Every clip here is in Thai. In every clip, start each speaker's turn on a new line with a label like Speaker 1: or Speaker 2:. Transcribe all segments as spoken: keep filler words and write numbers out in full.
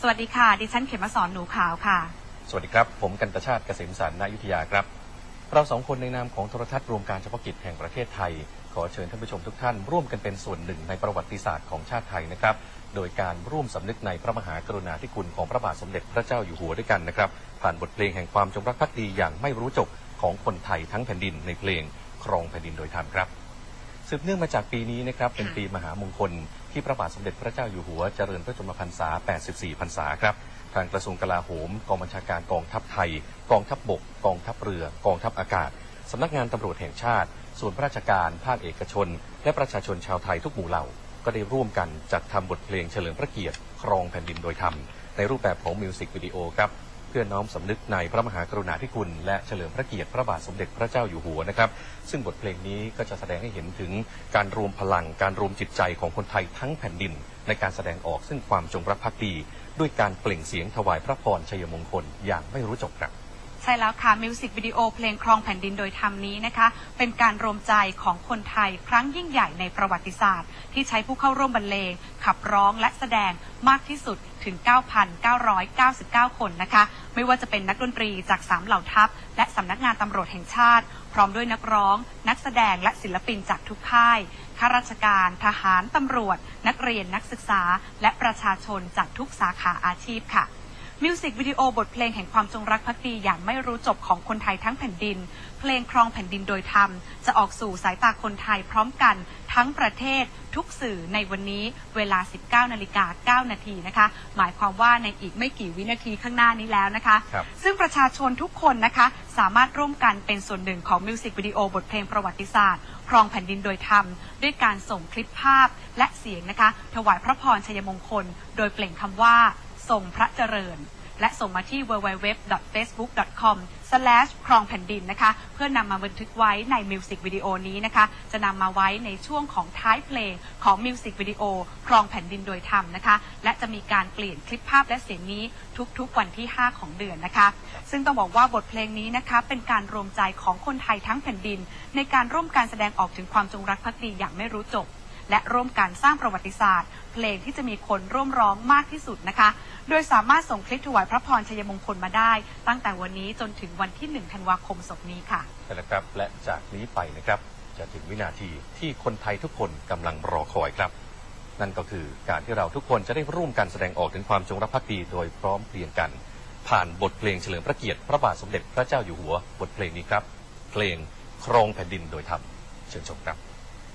Speaker 1: สวัสดีค่ะดิฉันเขมสรหนูขาวค่ะ
Speaker 2: สวัสดีครับผมกันตชาติเกษมสรรณอยุธยาครับเราสองคนในนามของโทรทัศน์รวมการเฉพาะกิจแห่งประเทศไทยขอเชิญท่านผู้ชมทุกท่านร่วมกันเป็นส่วนหนึ่งในประวัติศาสตร์ของชาติไทยนะครับโดยการร่วมสำนึกในพระมหากรุณาธิคุณของพระบาทสมเด็จพระเจ้าอยู่หัวด้วยกันนะครับผ่านบทเพลงแห่งความจงรักภักดีอย่างไม่รู้จบของคนไทยทั้งแผ่นดินในเพลงครองแผ่นดินโดยธรรมครับสืบเนื่องมาจากปีนี้นะครับเป็นปีมหามงคลที่พระบาทสมเด็จพระเจ้าอยู่หัวเจริญพระชนมพรรษาแปดสิบสี่พรรษาครับทางกระทรวงกลาโหมกองบัญชาการกองทัพไทยกองทัพบกกองทัพเรือกองทัพอากาศสำนักงานตำรวจแห่งชาติส่วนราชการภาคเอกชนและประชาชนชาวไทยทุกหมู่เหล่าก็ได้ร่วมกันจัดทำบทเพลงเฉลิมพระเกียรติครองแผ่นดินโดยธรรมในรูปแบบของมิวสิกวิดีโอครับเพื่อน้อมสำนึกในพระมหากรุณาธิคุณและเฉลิมพระเกียรติพระบาทสมเด็จพระเจ้าอยู่หัวนะครับซึ่งบทเพลงนี้ก็จะแสดงให้เห็นถึงการรวมพลังการรวมจิตใจของคนไทยทั้งแผ่นดินในการแสดงออกซึ่งความจงรักภักดีด้วยการเปล่งเสียงถวายพระพรชัยมงคลอย่างไม่รู้จบครับ
Speaker 1: ใช่แล้วค่ะมิวสิกวิดีโอเพลงครองแผ่นดินโดยธรรมนี้นะคะเป็นการรวมใจของคนไทยครั้งยิ่งใหญ่ในประวัติศาสตร์ที่ใช้ผู้เข้าร่วมบรรเลงขับร้องและแสดงมากที่สุดถึง เก้าพันเก้าร้อยเก้าสิบเก้า คนนะคะไม่ว่าจะเป็นนักดนตรีจากสามเหล่าทัพและสำนักงานตำรวจแห่งชาติพร้อมด้วยนักร้องนักแสดงและศิลปินจากทุกค่ายข้าราชการทหารตำรวจนักเรียนนักศึกษาและประชาชนจากทุกสาขาอาชีพค่ะมิวสิกวิดีโอบทเพลงแห่งความจงรักภักดีอย่างไม่รู้จบของคนไทยทั้งแผ่นดินเพลงครองแผ่นดินโดยธรรมจะออกสู่สายตาคนไทยพร้อมกันทั้งประเทศทุกสื่อในวันนี้เวลา สิบเก้านาฬิกาเก้านาทีนะคะหมายความว่าในอีกไม่กี่วินาทีข้างหน้านี้แล้วนะคะซึ่งประชาชนทุกคนนะคะสามารถร่วมกันเป็นส่วนหนึ่งของมิวสิกวิดีโอบทเพลงประวัติศาสตร์ครองแผ่นดินโดยธรรมด้วยการส่งคลิปภาพและเสียงนะคะถวายพระพรชัยมงคลโดยเปล่งคำว่าทรงพระเจริญและส่งมาที่ ดับเบิลยู ดับเบิลยู ดับเบิลยู ดอท เฟซบุ๊ก ดอท คอม สแลช ครองแผ่นดินนะคะเพื่อนำมาบันทึกไว้ในมิวสิกวิดีโอนี้นะคะจะนำมาไว้ในช่วงของท้ายเพลงของมิวสิกวิดีโอครองแผ่นดินโดยธรรมนะคะและจะมีการเปลี่ยนคลิปภาพและเสียงนี้ทุกๆวันที่ห้าของเดือนนะคะซึ่งต้องบอกว่าบทเพลงนี้นะคะเป็นการรวมใจของคนไทยทั้งแผ่นดินในการร่วมการแสดงออกถึงความจงรักภักดีอย่างไม่รู้จบและร่วมกันสร้างประวัติศาสตร์เพลงที่จะมีคนร่วมร้องมากที่สุดนะคะโดยสามารถส่งคลิปถวายพระพรชัยมงคลมาได้ตั้งแต่วันนี้จนถึงวันที่หนึ่งธันวาคมศกนี้ค่ะ
Speaker 2: ใช่แล้วครับและจากนี้ไปนะครับจะถึงวินาทีที่คนไทยทุกคนกำลังรอคอยครับนั่นก็คือการที่เราทุกคนจะได้ร่วมกันแสดงออกถึงความจงรักภักดีโดยพร้อมเพรียงกันผ่านบทเพลงเฉลิมพระเกียรติพระบาทสมเด็จพระเจ้าอยู่หัวบทเพลงนี้ครับเพลงครองแผ่นดินโดยธรรมเชิญชมครับ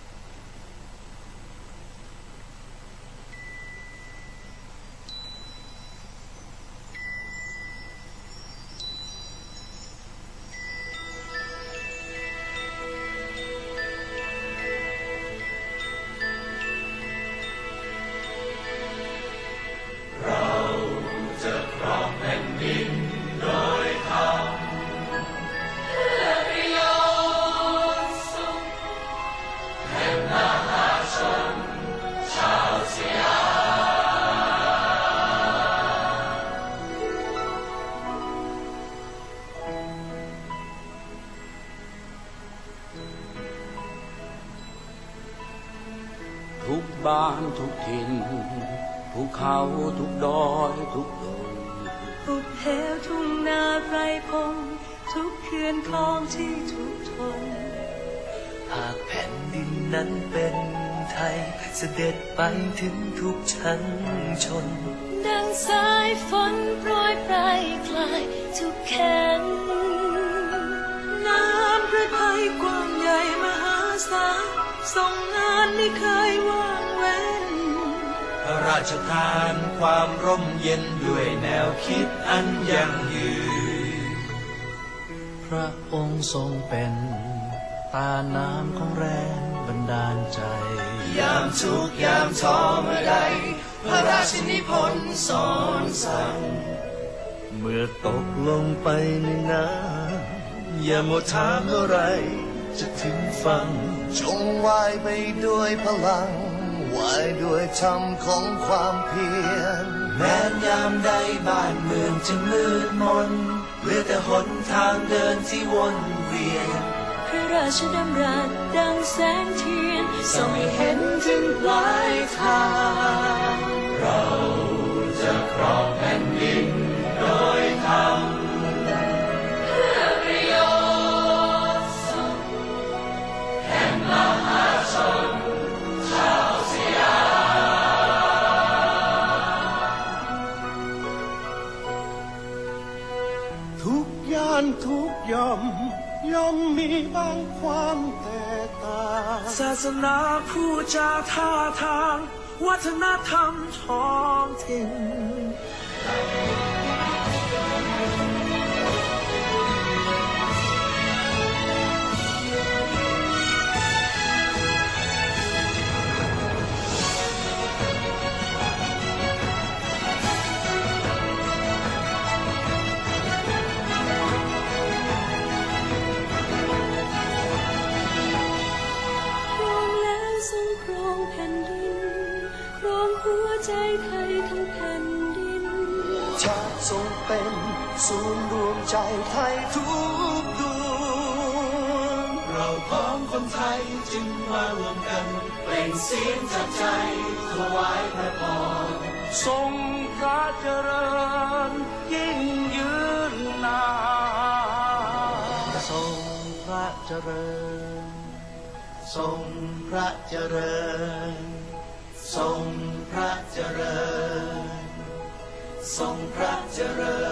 Speaker 3: ทุกบ้านทุกถิ่นภูเขาทุกดอยทุกดง
Speaker 4: ทุกเหวทุ่งนาไพรพงทุกเขื่อนคลองที่ทุกทน
Speaker 5: หากแผ่นดินนั้นเป็นไทยเสด็จไปถึงทุกชั้นชน
Speaker 4: ดังสายฝนโปรยปลายคลายทุกแขนน้ำพระทัยกว้างใหญ่มหาศาลทรงงานไม่เคยว่างเว้น
Speaker 5: พระราชทานความร่มเย็นด้วยแนวคิดอันยั่งยืน
Speaker 3: พระองค์ทรงเป็นตาน้ำของแรงบันดาลใจ
Speaker 5: ยามทุกยามท้อเมื่อใดพระราชนิพนธ์สอนสั่ง
Speaker 3: เมื่อตกลงไปในน้ำอย่าหมดถามเมื่อไรจะถึงฝั่ง
Speaker 5: จงว่ายไปด้วยพลังว่ายด้วยธรรมของความเพียรแม้ยามใดบ้านเมืองจะมืดมนเหลือแต่หนทางเดินที่วนเวียน
Speaker 4: พระราชดำรัสดังแสงเทียนส่องให้เห็นถึงปลายทาง
Speaker 5: เราจะ
Speaker 3: จะครองแผ่นดินโดยธรรมเพื่อประโยชน์สุขแห่งมหาชนชาวสยามทุกย่านทุกย่อมย่อมมีบางความแตกต่างศาสนาผู้จาท่าทางวัฒนธรรมท้องถิ่น
Speaker 4: ใจไทยทั้งแผ่นดิน
Speaker 3: ชาติทรงเป็นศูนย์รวมใจไทยทุกดวงเราพ้องคนไทยจึงมารวมกันเปล่งเสียงจากใจถวายพระพรทรงพระเจริญยิ่งยืนนานทรงพระเจริญทรงพระเจริญทรงพระเจริญทรงพระเจริญ